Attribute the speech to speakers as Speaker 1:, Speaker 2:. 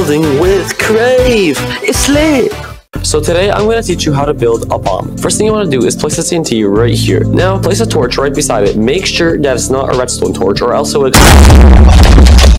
Speaker 1: building with Crave. It's lit! So today I'm going to teach you how to build a bomb. First thing you want to do is place a TNT right here. Now place a torch right beside it. Make sure that it's not a redstone torch or else it would